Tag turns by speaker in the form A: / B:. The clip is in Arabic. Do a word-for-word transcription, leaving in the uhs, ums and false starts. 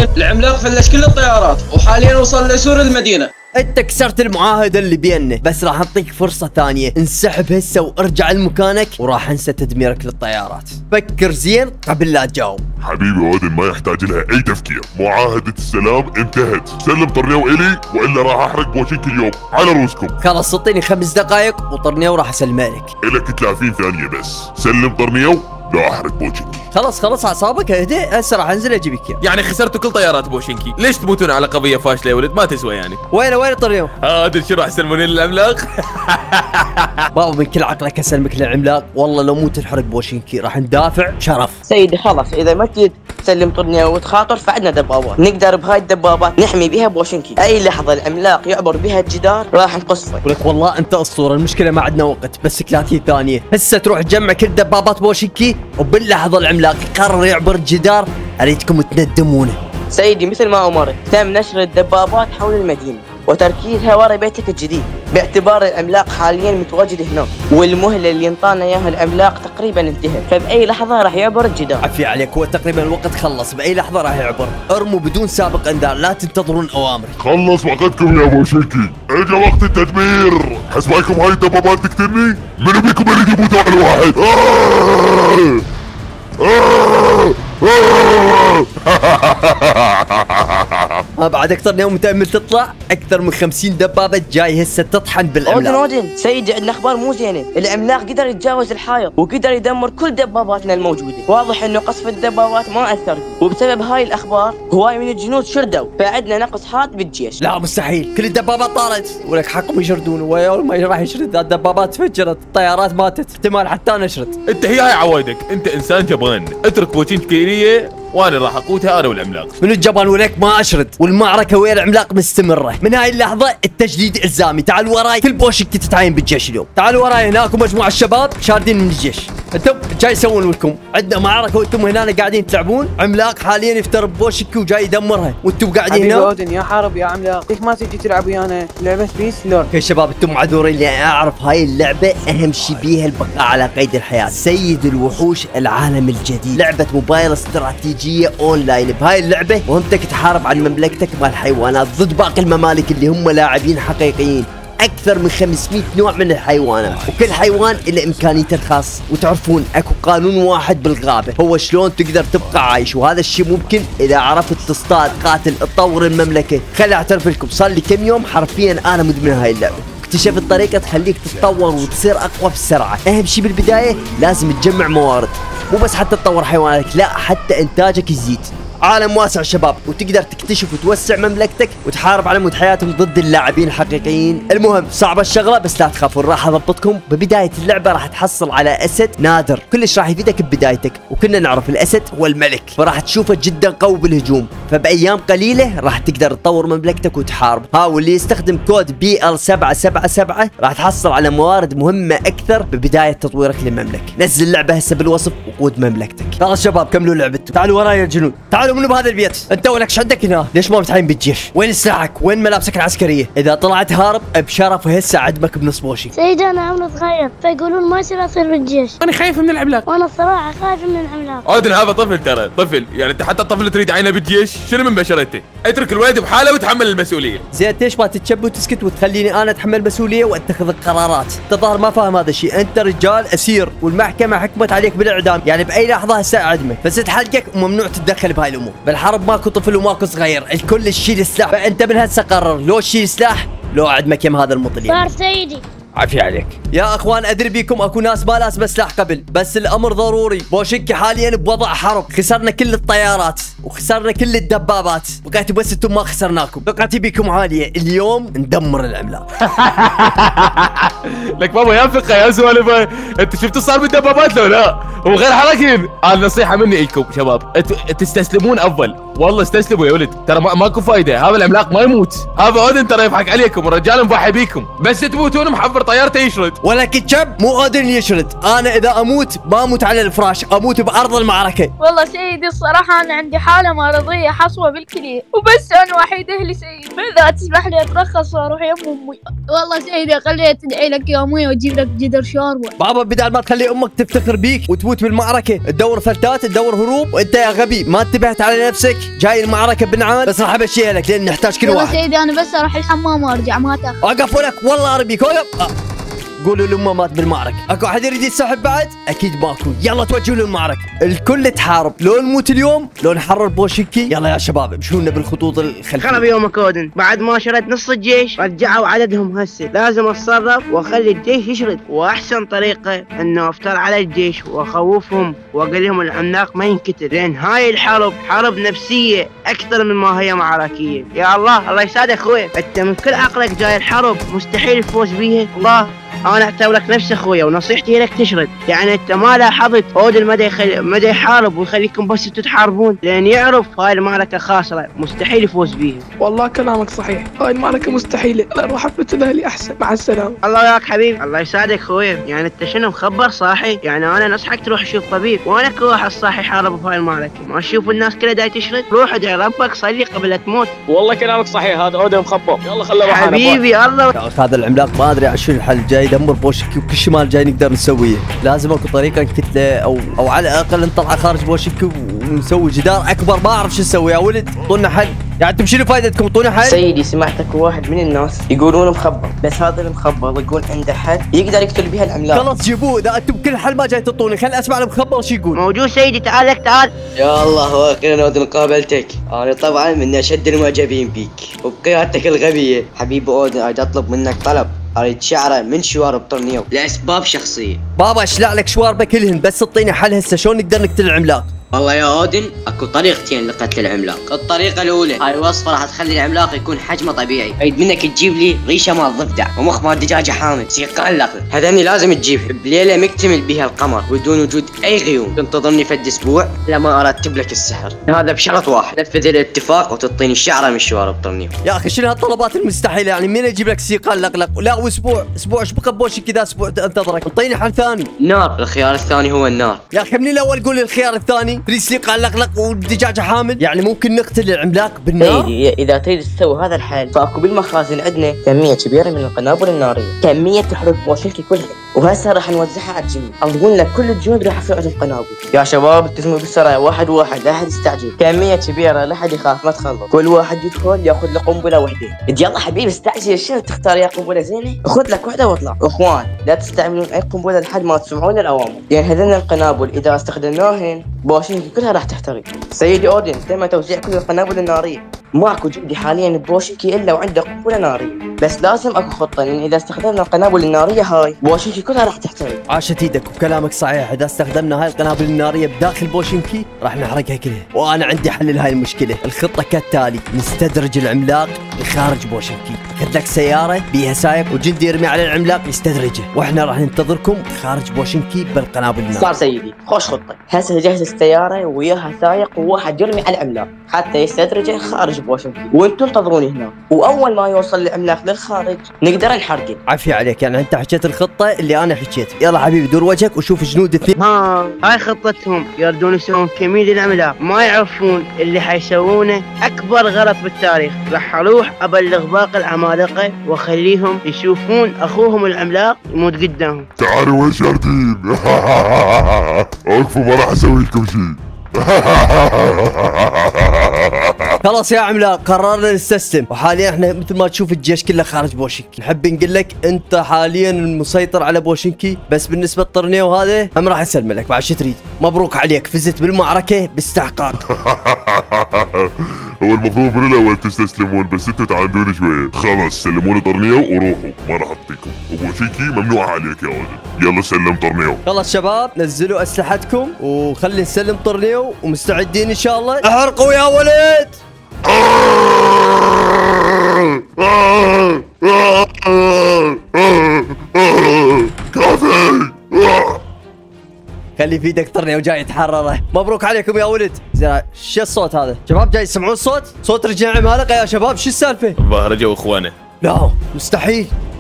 A: حاليا العملاق فلش كل الطيارات وحاليا وصل لسور المدينة.
B: انت كسرت المعاهدة اللي بيننا، بس راح نعطيك فرصة ثانية. انسحب هسه وارجع لمكانك وراح انسى تدميرك للطيارات. فكر زين قبل لا تجاوب.
C: حبيبي اودن ما يحتاج لها اي تفكير، معاهدة السلام انتهت. سلم طرنيو الي والا راح احرق بوشينكي اليوم على روسكم.
B: خلاص اعطيني خمس دقائق وطرنيو راح اسلمه لك.
C: الك ثلاثين ثانية بس. سلم طرنيو لا احرق بوشينكي.
B: خلاص خلاص اعصابك اهدى، هسه راح انزل اجيبك اياه.
D: يعني خسرتوا كل طيارات بوشينكي، ليش تموتون على قضية فاشلة يا ولد؟ ما تسوى يعني.
B: وين وين طرنيو؟
D: هذا شو راح يسلموني للعملاق؟
B: بابا من كل عقلك اسلمك للعملاق، والله لو مو تنحرق بوشينكي راح ندافع شرف.
E: سيدي خلاص اذا ما تريد تسلم طرنيو وتخاطر فعندنا دبابات، نقدر بهاي الدبابات نحمي بها بوشينكي، اي لحظة العملاق يعبر بها الجدار راح نقصفه.
B: ولك والله انت اسطورة، المشكلة ما عندنا وقت، بس ثلاثين ثانية، هسه تروح تجمع كل دبابات بوشينكي وباللحظة العملاق يقرر يعبر الجدار، اريدكم تندمونه.
E: سيدي مثل ما امرت تم نشر الدبابات حول المدينة وتركيزها ورا بيتك الجديد، باعتبار العملاق حاليا متواجد هناك، والمهلة اللي انطانا اياها العملاق تقريبا انتهت، فبأي لحظة راح يعبر الجدار.
B: عفي عليك، هو تقريبا الوقت خلص، بأي لحظة راح يعبر. ارموا بدون سابق انذار، لا تنتظرون اوامر.
C: خلص وقتكم يا بوشينكي، اجا وقت التدمير. حسبايكم هاي الدبابات تقتلني؟ منو بيكم اللي يموت على الواحد؟ آه! آه! آه!
B: ما بعد اكثر يوم متأمل تطلع اكثر من خمسين دبابة جاي هسه تطحن بالعملاق.
E: اودن اودن سيدي عندنا اخبار مو زينه، العملاق قدر يتجاوز الحائط وقدر يدمر كل دباباتنا الموجوده، واضح انه قصف الدبابات ما اثر فيه، وبسبب هاي الاخبار هواي من الجنود شردوا، فعندنا نقص حاد بالجيش.
B: لا مستحيل، كل الدبابات طارت، ولك حقهم يشردون، ويوم ما راح يشرد الدبابات تفجرت، الطيارات ماتت، احتمال حتى نشرد.
D: انت هي هاي عوايدك، انت انسان جبان، اترك بوشينكي لي وانا راح اقودها انا والعملاق.
B: من الجبان ولك ما اشرد، والمعركه ويا العملاق مستمره. من هاي اللحظه التجديد الزامي، تعال وراي، كل بوشينكي تتعين بالجيش اليوم. تعالوا وراي هناك ومجموعه الشباب شاردين من الجيش. انتم جاي يسوون لكم، عندنا معركه وانتم هنا قاعدين تلعبون. عملاق حاليا يفتر بوشينكي وجاي يدمرها، وانتم قاعدين هنا.
F: اودن يا حارب يا عملاق، ليش ما تجي تلعب ويانا لعبه بيس لور؟
B: يا شباب انتم معذورين، لان اعرف هاي اللعبه اهم شيء بيها البقاء على قيد الحياه. سيد الوحوش العالم الجديد، لعبه موبايل استراتيجيه اونلاين. بهاي اللعبه مهمتك تحارب عن مملكتك مال الحيوانات ضد باقي الممالك اللي هم لاعبين حقيقيين. اكثر من خمسمئة نوع من الحيوانات، وكل حيوان له امكانيته الخاص. وتعرفون اكو قانون واحد بالغابه، هو شلون تقدر تبقى عايش، وهذا الشيء ممكن اذا عرفت تصطاد قاتل تطور المملكه. خلي اعترف لكم صار لي كم يوم حرفيا انا مدمن هاي اللعبه، اكتشفت طريقه تخليك تتطور وتصير اقوى بسرعه. اهم شيء بالبدايه لازم تجمع موارد، مو بس حتى تطور حيواناتك، لا حتى انتاجك يزيد. عالم واسع شباب، وتقدر تكتشف وتوسع مملكتك وتحارب على مود حياتهم ضد اللاعبين الحقيقيين. المهم صعبة الشغلة بس لا تخافون، راح اضبطكم. ببداية اللعبة راح تحصل على اسد نادر، كلش راح يفيدك ببدايتك، وكنا نعرف الاسد هو الملك، فراح تشوفه جدا قوي بالهجوم، فبايام قليلة راح تقدر تطور مملكتك وتحارب. ها واللي يستخدم كود بي ال سبعة سبعة سبعة راح تحصل على موارد مهمة اكثر ببداية تطويرك للمملكة. نزل اللعبة هسه بالوصف وقود مملكتك. خلاص شباب كملوا لعبتكم، تعالوا وراي يا جنود، تعالوا منو بهذا البيت؟ انت ولك شو عندك هنا؟ ليش ما متعين بالجيش؟ وين سلاحك؟ وين ملابسك العسكريه؟ اذا طلعت هارب بشرف هسه عدمك بنص بوشي.
G: سيدي انا عمري صغير، فيقولون ما يصير اصير بالجيش.
D: انا خايف من العملاق.
G: وانا الصراحه خايف من العملاق.
D: عادل هذا طفل ترى، طفل، يعني انت حتى الطفل تريد عينه بالجيش؟ شنو من بشرته؟ اترك الولد بحاله وتحمل المسؤوليه.
B: زين ليش ما تتشبه وتسكت وتخليني انا اتحمل المسؤوليه واتخذ القرارات؟ انت ظاهر ما فاهم هذا الشيء، انت رجال اسير والمحكمه حكمت عليك بالاعدام، يعني باي لحظه هسه اعدمك، فسد حلقك وممنوع تتدخل بهاي الامور. بالحرب ماكو طفل وماكو صغير، الكل يشيل السلاح، فانت من هسه قرر لو تشيل سلاح لو اعدمك يم هذا المطل.
G: صار سيدي.
B: عافية عليك يا اخوان. ادري بيكم اكو ناس ما لازم سلاح قبل، بس الامر ضروري. بوشينكي حاليا بوضع حرب، خسرنا كل الطيارات وخسرنا كل الدبابات، بقيتوا بس انتم ما خسرناكم. ثقتي بيكم عاليه، اليوم ندمر العملاق.
D: لك بابا يا ثقه يا سوالف، انت شفتوا صار بالدبابات لو لا؟ هو غير حركين. النصيحه مني لكم شباب، تستسلمون افضل، والله استسلموا يا ولد، ترى ماكو فايده، هذا العملاق ما يموت، هذا اودن ترى يضحك عليكم، الرجال مضحي بيكم، بس تموتون محفر طيارته يشرد.
B: ولكن شب مو اودن يشرد، انا اذا اموت ما اموت على الفراش، اموت بارض المعركه.
H: والله سيدي الصراحه انا عندي حاله مرضيه حصوه بالكليه، وبس انا وحيد اهلي سيدي، ماذا تسمح لي اترخص واروح يم امي؟ والله سيدي خليها تدعي لك يا امي واجيب لك جدر شاربه.
B: بابا بدل ما تخلي امك تفتخر بيك وتموت بالمعركه، تدور فلتات، تدور هروب، وانت يا غبي ما انتبهت على نفسك، جاي المعركه بنعال، بس راح امشيها لك لان نحتاج كل
H: يلا
B: واحد.
H: سيدي انا بس اروح الحمام وارجع ما تاخذ.
B: اوقف ولك والله اربيك اوقف. آه. قولوا لامه مات بالمعركه. اكو احد يريد يسحب بعد؟ اكيد ماكو. يلا توجهوا للمعركه. الكل تحارب، لو نموت اليوم لو نحرر بوشنكي. يلا يا شباب امشوا لنا بالخطوط الخلفيه.
F: خرب يومك اودن، بعد ما شرد نص الجيش رجعوا عددهم هسه، لازم اتصرف واخلي الجيش يشرد، واحسن طريقه انه افتر على الجيش واخوفهم واقول لهم العملاق ما ينكتل، لان هاي الحرب حرب نفسيه اكثر من ما هي معركيه. يا الله الله يساعدك اخوي، انت من كل عقلك جاي الحرب مستحيل الفوز بيها. الله انا اعتبر لك نفس اخويا ونصيحتي لك تشرد، يعني انت ما لاحظت اودن مدى يخلي مدى يحارب ويخليكم بس تتحاربون، لان يعرف هاي المعركه خاسره مستحيل يفوز بيها.
I: والله كلامك صحيح، هاي المعركه مستحيله، انا اروح افتل اهلي احسن. مع السلامه.
F: الله وياك حبيبي، الله يساعدك اخويا، يعني انت شنو مخبر صاحي؟ يعني انا نصحك تروح تشوف طبيب، وانا كل واحد صاحي يحارب بهاي المعركه، ما تشوف الناس كلها داي تشرد؟ روح ادعي ربك صلي قبل لا تموت.
J: والله كلامك صحيح، هذا اودن مخبر. يلا خله
F: حبيبي الله.
B: يا اخي هذا العملاق ما ادري عن شو الحل، جاي يدمر بوشنكي وكل شمال جاي نقدر نسويه، لازم اكو طريقه نكتله او او على الاقل نطلع خارج بوشنكي ونسوي جدار اكبر. ما اعرف شو نسوي يا ولد، اعطونا حل. يعني انتم شنو فائدتكم؟ اعطونا حل.
E: سيدي سمعتك واحد من الناس يقولون مخبر، بس هذا المخبر يقول عنده حل يقدر يقتل بها العملاق.
B: خلاص جيبوه، اذا انتم كل حل ما جاي تعطوني، خل اسمع المخبر شو يقول.
F: موجود سيدي، تعال لك تعال.
E: يا الله واخيرا اودن قابلتك، انا طبعا من اشد المعجبين بيك وبقيادتك الغبيه. حبيبي اودن اريد اطلب منك طلب، اريد شعره من شوارب طرنيو لاسباب شخصيه.
B: بابا اشلع لك شواربه كلهن، بس تعطيني حل هسه شلون نقدر نقتل العملاق.
E: والله يا اودن اكو طريقتين لقتل العملاق. الطريقه الاولى هاي وصفه راح تخلي العملاق يكون حجمه طبيعي، اريد منك تجيب لي ريشه مال ضفدع ومخ مال دجاجه حامض سيقان لقل، هذني لازم تجيبها بليله مكتمل بها القمر بدون وجود اي غيوم. تنتظرني فد اسبوع لما ارتب لك السحر، هذا بشرط واحد، نفذ الاتفاق وتعطيني الشعره من شوارب طرنيو.
B: يا اخي شنو هالطلبات المستحيله؟ يعني مين اجيب لك سيقان لقلق؟ لا واسبوع اسبوع ايش بقى بوشك كذا اسبوع انتظرك؟ اعطيني حل ثاني.
E: نار، الخيار الثاني هو النار.
B: يا اخي من الاول قول لي الخيار الثاني، تريد سيقان لقلق والدجاجه حامل؟ يعني ممكن نقتل العملاق بالنار؟
E: سيدي اذا تريد تسوي هذا الحل فاكو بالمخازن عندنا كميه كبيره من القنابل الناريه، كميه تحرق بوشنكي كلها، وهسه راح نوزعها على الجنود. اظن لك كل الجنود راح يصير عندهم قنابل. يا شباب التزموا بالسرايا واحد واحد، لا احد يستعجل، كميه كبيره لا احد يخاف ما تخلص، كل واحد يدخل ياخذ له قنبله وحده. يلا حبيبي استعجل، شنو تختار يا قنبله زينه؟ خذ لك وحده واطلع. اخوان لا تستعملون اي قنبله لحد ما تسمعون الاوامر، لان هذين القنابل اذا استخدمناهن بوشنكي كلها راح تحترق. سيدي اودن تم توزيع كل القنابل الناريه، ماكو جندي حاليا بوشنكي الا وعنده قنبله ناريه، بس لازم اكو خطه، لان اذا استخدمنا القنابل الناريه هاي بوشنكي كلها راح تحترق.
B: عاشت ايدك وكلامك صحيح، اذا استخدمنا هاي القنابل الناريه بداخل بوشنكي راح نحرقها كلها، وانا عندي حل لهاي المشكله. الخطه كالتالي، نستدرج العملاق لخارج بوشنكي، اخذ لك سياره بيها سايق وجندي يرمي على العملاق يستدرجه، واحنا راح ننتظركم خارج بوشنكي بالقنابل الناريه.
E: صار سيدي، خوش خطه. هسه جهز السياره وياها سايق وواحد يرمي على العملاق حتى يستدرجه خارج بوشنكي، وانتم انتظروني هنا، واول ما يوصل العملاق للخارج نقدر نحرقه.
B: عافية عليك، يعني انت حكيت الخطه اللي انا حكيت. يلا حبيبي دور وجهك وشوف جنود اثنين.
F: ها هاي خطتهم، يردون يسوون كمين للعملاق، ما يعرفون اللي حيسوونه اكبر غلط بالتاريخ. راح اروح ابلغ باقي العمالقه واخليهم يشوفون اخوهم العملاق يموت قدامهم.
C: تعالوا وين شاردين؟ اوقفوا ما راح اسوي لكم شيء.
B: خلاص يا عملاق قررنا نستسلم، وحاليا احنا مثل ما تشوف الجيش كله خارج بوشنكي. نحب نقول لك انت حاليا المسيطر على بوشنكي، بس بالنسبه لطرنيو هذا هم راح اسلم لك. بعد شو تريد؟ مبروك عليك، فزت بالمعركه باستحقاق.
C: هو المفروض من الاول تستسلمون، بس انتوا تعاندون شويه. خلاص سلموني طرنيو وروحوا، ما راح اعطيكم. وبوشنكي ممنوع عليك يا ولد. يلا سلم طرنيو.
B: خلاص شباب نزلوا اسلحتكم وخلي نسلم طرنيو، ومستعدين ان شاء الله. احرقوا يا ولد.
C: كافي.
B: خلي في ايدك طرنيو جاي يتحرره. مبروك عليكم يا ولد. زين شو الصوت هذا؟ شباب جاي يسمعون الصوت؟ صوت رجال عمالقه يا شباب، شو السالفه؟
D: الظاهر جو اخوانه.
B: لا مستحيل.